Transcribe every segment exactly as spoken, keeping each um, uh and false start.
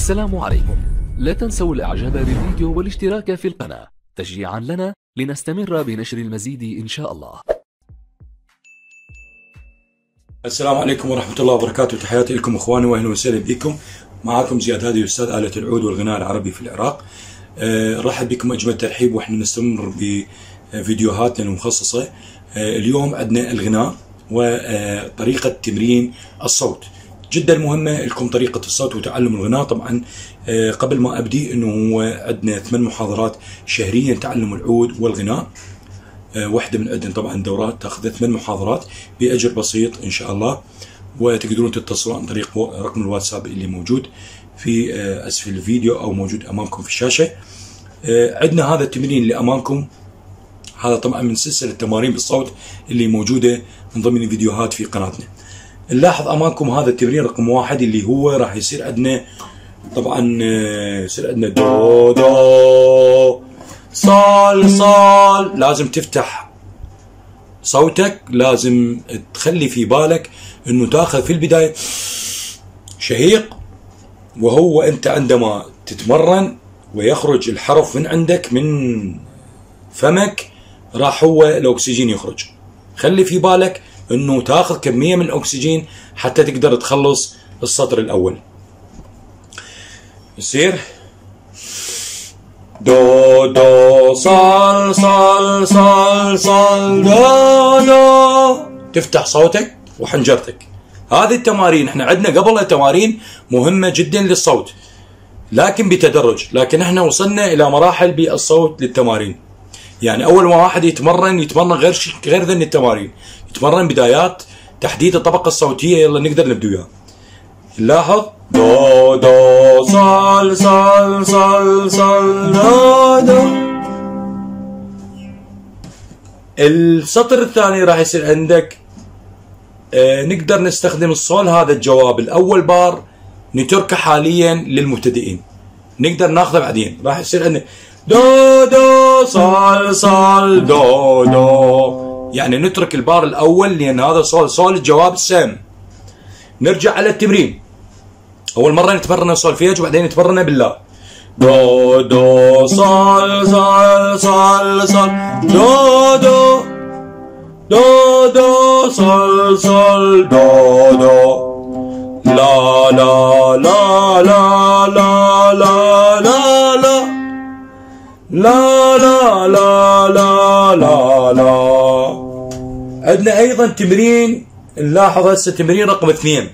السلام عليكم. لا تنسوا الاعجاب بالفيديو والاشتراك في القناة تشجيعا لنا لنستمر بنشر المزيد ان شاء الله. السلام عليكم ورحمة الله وبركاته. تحياتي لكم اخواني واهلا وسهلا بكم. معكم زياد هادي استاذ آلة العود والغناء العربي في العراق. أه رحب بكم اجمل ترحيب واحنا نستمر بفيديوهاتنا المخصصة. أه اليوم عندنا الغناء وطريقة تمرين الصوت. جدا مهمة لكم طريقة الصوت وتعلم الغناء. طبعا أه قبل ما ابدي انه عندنا ثمان محاضرات شهريا تعلم العود والغناء. أه واحدة من عندنا طبعا دورات تاخذ ثمان محاضرات بأجر بسيط ان شاء الله، وتقدرون تتصلوا عن طريق رقم الواتساب اللي موجود في أه اسفل الفيديو او موجود امامكم في الشاشة. أه عندنا هذا التمرين اللي امامكم، هذا طبعا من سلسلة تمارين بالصوت اللي موجودة من ضمن الفيديوهات في قناتنا. نلاحظ امامكم هذا التمرين رقم واحد اللي هو راح يصير عندنا طبعا يصير عندنا دو دو صال صال. لازم تفتح صوتك، لازم تخلي في بالك انه تاخذ في البداية شهيق، وهو انت عندما تتمرن ويخرج الحرف من عندك من فمك راح هو الاكسجين يخرج. خلي في بالك انه تاخذ كمية من الاكسجين حتى تقدر تخلص السطر الاول. يصير دو دو صال صال صال صال دو دو. تفتح صوتك وحنجرتك. هذه التمارين احنا عندنا قبلها تمارين مهمة جدا للصوت لكن بتدرج، لكن احنا وصلنا الى مراحل بالصوت للتمارين. يعني اول ما واحد يتمرن يتمرن غير غير ذن التمارين، يتمرن بدايات تحديد الطبقة الصوتية. يلا نقدر نبدو وياه. نلاحظ دو دو صال صال صال صال دو دو. السطر الثاني راح يصير عندك آه نقدر نستخدم الصول. هذا الجواب الاول بار نتركه حاليا للمبتدئين، نقدر ناخذه بعدين. راح يصير عندنا دو دو صال صال دو دو، يعني نترك البار الاول لان هذا صول صول الجواب السام. نرجع على التمرين. اول مره نتمرن سولفيج وبعدين نتمرن بالله. دو دو صال صال صال صال دو دو دو دو صال صال دو دو. لا لا لا لا لا لا لا لا لا لا لا لا لا لا. عندنا ايضا تمرين، نلاحظ هسه تمرين رقم اثنين.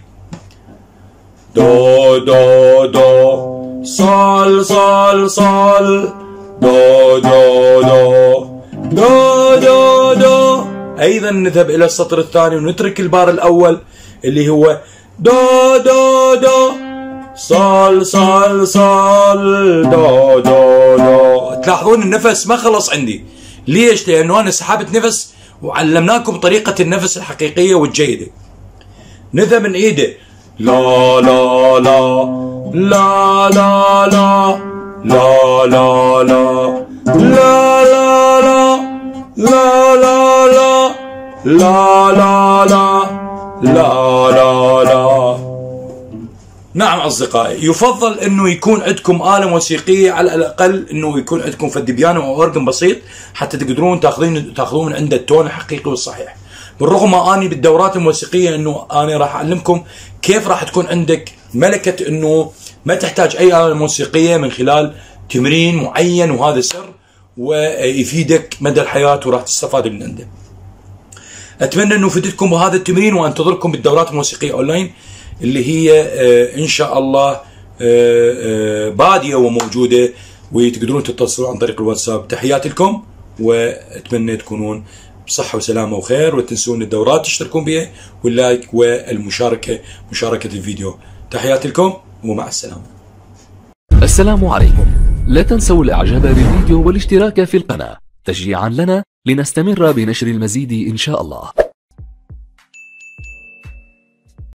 دو دو دو صال صال صال دو دو دو دو دو دو. ايضا نذهب الى السطر الثاني ونترك البار الاول اللي هو دو دو دو صال صال صال دو دو دو. تلاحظون النفس ما خلص عندي. ليش؟ لانه انا سحبت نفس وعلمناكم طريقة النفس الحقيقية والجيدة. نذهب من ايده لا لا لا لا لا لا لا لا لا لا لا لا لا لا لا لا لا لا لا. نعم أصدقائي، يفضل أنه يكون عندكم آلة موسيقية، على الأقل أنه يكون عندكم فد بيانو أو أورجن بسيط حتى تقدرون تاخذين تاخذون من عنده التون الحقيقي والصحيح. بالرغم ما أني بالدورات الموسيقية أنه أنا راح أعلمكم كيف راح تكون عندك ملكة أنه ما تحتاج أي آلة موسيقية من خلال تمرين معين، وهذا سر ويفيدك مدى الحياة وراح تستفاد من عنده. أتمنى أنه فدتكم بهذا التمرين، وأنتظركم بالدورات الموسيقية أونلاين اللي هي إن شاء الله بادية وموجودة، وتقدرون تتصلوا عن طريق الواتساب. تحياتي لكم وأتمنى تكونون بصحة وسلامة وخير، وتنسون الدورات تشتركون بها واللايك والمشاركة مشاركة الفيديو. تحياتي لكم ومع السلامة. السلام عليكم. لا تنسوا الاعجاب بالفيديو والاشتراك في القناة تشجيعا لنا لنستمر بنشر المزيد ان شاء الله.